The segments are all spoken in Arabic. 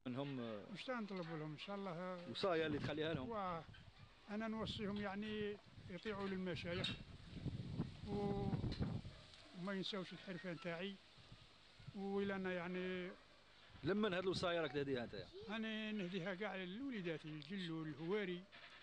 منهم واش نطلب لهم ان شاء الله؟ وصايا اللي تخليها لهم. وانا نوصيهم يعني يطيعوا للمشايخ وما ينساوش الحرفه نتاعي، وإلا أنا يعني لمن هاد الوصايا راك تهديها انت؟ أنا نهديها كاع لوليداتي الجل والهواري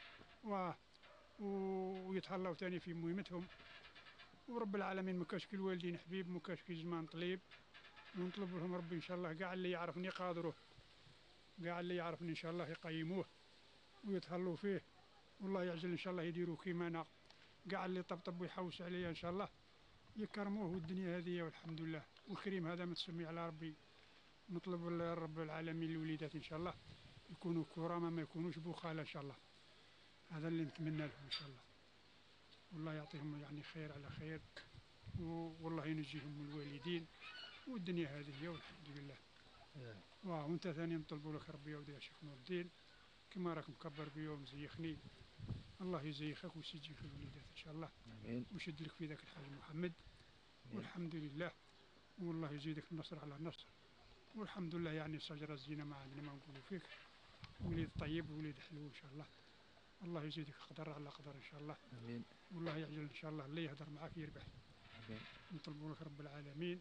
ويتهلاو تاني في مهمتهم، ورب العالمين مكاشكي الوالدين حبيب مكاشكي زمان طليب، ونطلب لهم ربي إن شاء الله كاع اللي يعرفني قادروه، كاع اللي يعرفني إن شاء الله يقيموه ويتهلوا فيه، والله يعجل إن شاء الله يديروا كيما أنا، كاع اللي طبطب ويحوس عليا إن شاء الله يكرموه، والدنيا هذه والحمد لله، والكريم هذا متسمي على ربي. نطلب رب العالمين الوليدات إن شاء الله يكونوا كرامة، ما يكونوش بخالة إن شاء الله، هذا اللي نتمنى لهم إن شاء الله، والله يعطيهم يعني خير على خير، والله ينجيهم من الوالدين، والدنيا هذه هي والحمد لله. وانت ثاني نطلبوا لك ربي يا ودي يا شيخ نور الدين، كما راك مكبر بيا ومزيخني، الله يزيخك ويسجيك الوليدات ان شاء الله، امين، ويشد لك في ذاك الحاج محمد، والحمد لله، والله يزيدك النصر على النصر، والحمد لله يعني شجرة الزينة ما عندنا ما نقولوا فيك، وليد طيب ووليد حلو ان شاء الله، الله يزيدك قدر على قدر ان شاء الله. امين، والله يعجل ان شاء الله اللي يهدر معك يربح. امين. نطلبوا لك رب العالمين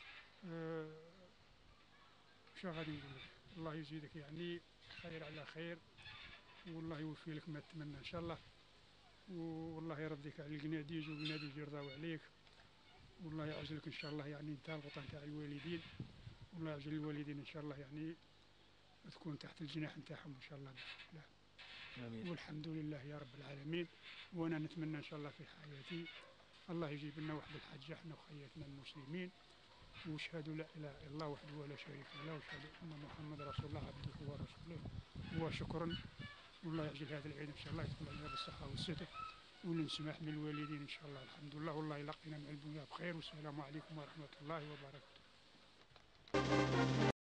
شو غادي نقول لك، الله يزيدك يعني خير على خير، والله يوفي لك ما تتمنى ان شاء الله، والله يرضيك على القناديج والقناديج يرضاو عليك، والله يعجلك ان شاء الله يعني انت الغطاء تاع الوالدين، والله يعجل الوالدين ان شاء الله يعني تكون تحت الجناح نتاعهم ان شاء الله بإذن الله. امين. والحمد لله يا رب العالمين. وانا نتمنى ان شاء الله في حياتي الله يجيب لنا واحد الحجه احنا وخياتنا المسلمين، واشهدوا لا اله الا الله وحده ولا شريك له، واشهدوا ان محمد رسول الله عبده ورسوله، وشكرا. والله يعجل هذا العيد ان شاء الله يدخل علينا بالصحه والستر، ونسمح من الوالدين ان شاء الله الحمد لله، والله يلقينا من الدنيا بخير، والسلام عليكم ورحمه الله وبركاته.